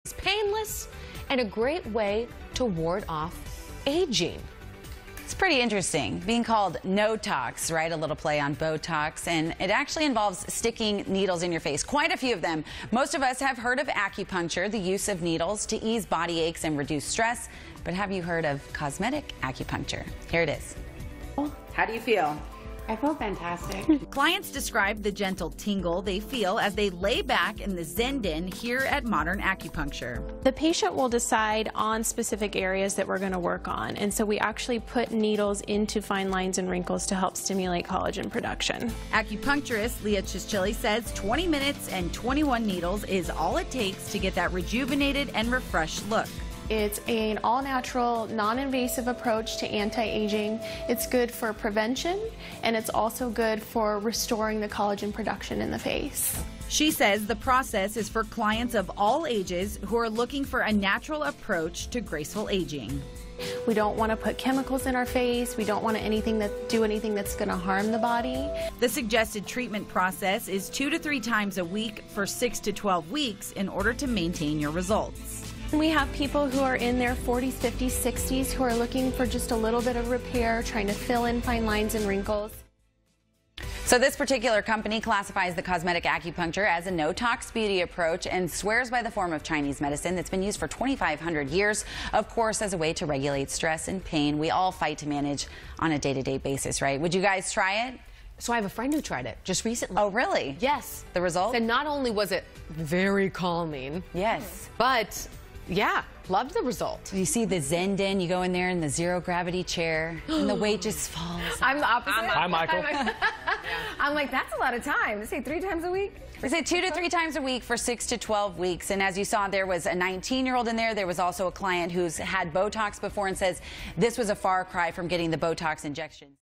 It's painless and a great way to ward off aging. It's pretty interesting, being called no-tox, right? A little play on Botox, and it actually involves sticking needles in your face, quite a few of them. Most of us have heard of acupuncture, the use of needles to ease body aches and reduce stress, but have you heard of cosmetic acupuncture? Here it is. How do you feel? I feel fantastic. Clients describe the gentle tingle they feel as they lay back in the Zen-den here at Modern Acupuncture. The patient will decide on specific areas that we're going to work on, and so we actually put needles into fine lines and wrinkles to help stimulate collagen production. Acupuncturist Leah Chischilli says 20 minutes and 21 needles is all it takes to get that rejuvenated and refreshed look. It's an all-natural, non-invasive approach to anti-aging. It's good for prevention, and it's also good for restoring the collagen production in the face. She says the process is for clients of all ages who are looking for a natural approach to graceful aging. We don't want to put chemicals in our face. We don't want to do anything that's going to harm the body. The suggested treatment process is 2 to 3 times a week for 6 to 12 weeks in order to maintain your results. We have people who are in their 40s, 50s, 60s who are looking for just a little bit of repair, trying to fill in fine lines and wrinkles. So this particular company classifies the cosmetic acupuncture as a no-tox beauty approach and swears by the form of Chinese medicine that's been used for 2,500 years, of course, as a way to regulate stress and pain we all fight to manage on a day-to-day basis, right? Would you guys try it? So I have a friend who tried it just recently. Oh, really? Yes. The result? And not only was it very calming. Yes. But yeah, loved the result. You see the Zen-den, you go in there in the zero-gravity chair, and the weight just falls. I'm the opposite. Hi, Michael. I'm like, that's a lot of time. They say 3 times a week? They say 2 to 3 times a week for 6 to 12 weeks. And as you saw, there was a 19-year-old in there. There was also a client who's had Botox before and says this was a far cry from getting the Botox injection.